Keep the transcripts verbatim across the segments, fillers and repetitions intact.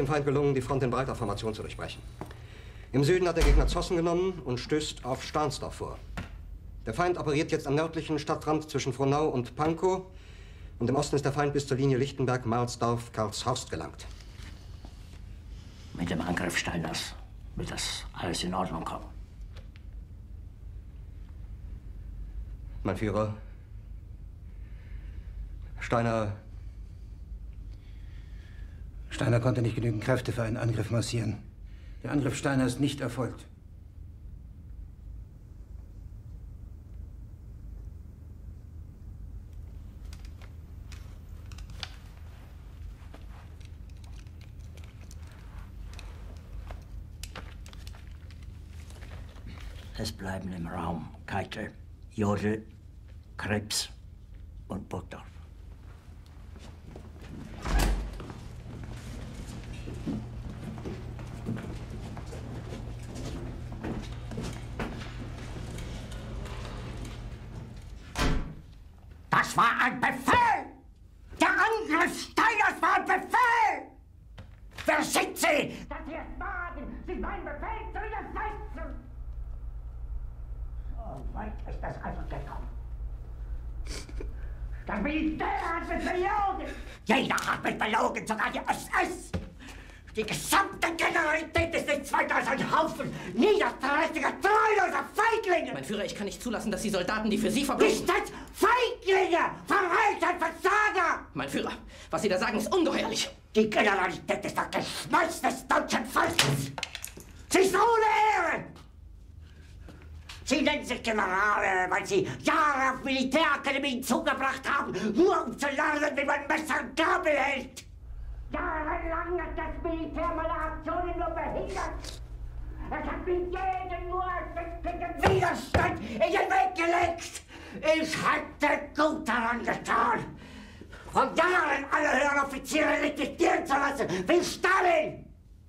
dem Feind gelungen, die Front in breiter Formation zu durchbrechen. Im Süden hat der Gegner Zossen genommen und stößt auf Stahnsdorf vor. Der Feind operiert jetzt am nördlichen Stadtrand zwischen Frohnau und Pankow. Und im Osten ist der Feind bis zur Linie Lichtenberg-Marsdorf-Karlshorst gelangt. Mit dem Angriff Steiners wird das alles in Ordnung kommen. Mein Führer, Steiner... Steiner konnte nicht genügend Kräfte für einen Angriff massieren. Der Angriff Steiner ist nicht erfolgt. Es bleiben im Raum Keitel, Jodl, Krebs und Burgdorf. Das war ein Befehl! Der Angriff Steiners war ein Befehl! Wer sind Sie, dass Sie es wagen, sich meinen Befehl zu widersetzen? So weit ist das also gekommen. Das Militär hat mich belogen! Jeder hat mich belogen, sogar die S S! Die gesamte Generalität ist nichts weiter als ein Haufen niederträchtiger, treuloser Feiglinge! Mein Führer, ich kann nicht zulassen, dass die Soldaten, die für Sie verbringen... Nicht als Feiglinge! Verreiter, Versager! Mein Führer, was Sie da sagen, ist ungeheuerlich! Die Generalität ist das Geschmeiß des deutschen Volkes! Sie ist ohne Ehre! Sie nennen sich Generale, weil Sie Jahre auf Militärakademien zugebracht haben, nur um zu lernen, wie man Messer und Gabel hält! Jahrelang hat das Militär meine Aktionen nur behindert. Es hat mir jeden nur ersichtlichen Widerstand in den Weg gelegt. Ich hätte gut daran getan, von Jahren alle höheren Offiziere liquidieren zu lassen, wie Stalin.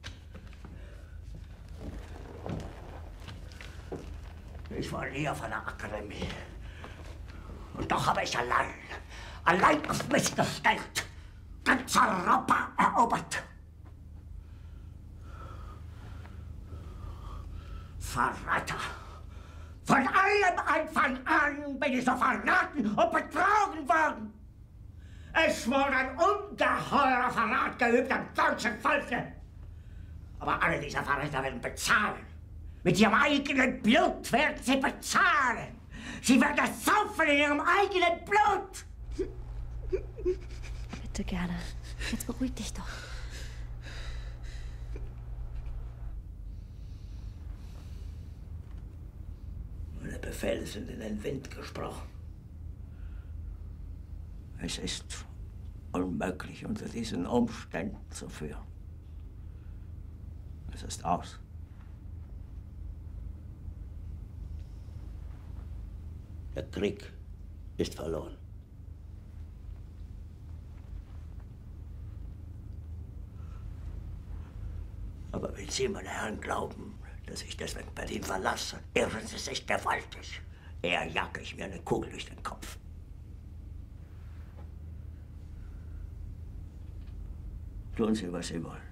Ich war nie auf einer Akademie. Und doch habe ich allein, allein auf mich gestellt, ganz Europa erobert. Verräter! Von allem Anfang an bin ich so verraten und betrogen worden. Es wurde ein ungeheurer Verrat geübt am deutschen Volke. Aber alle diese Verräter werden bezahlen. Mit ihrem eigenen Blut werden sie bezahlen. Sie werden das saufen in ihrem eigenen Blut. Bitte gerne. Jetzt beruhig dich doch. Meine Befehle sind in den Wind gesprochen. Es ist unmöglich, unter diesen Umständen zu führen. Es ist aus. Der Krieg ist verloren. Aber wenn Sie, meine Herren, glauben, dass ich deswegen Berlin verlasse, irren Sie sich gewaltig. Eher jage ich mir eine Kugel durch den Kopf. Tun Sie, was Sie wollen.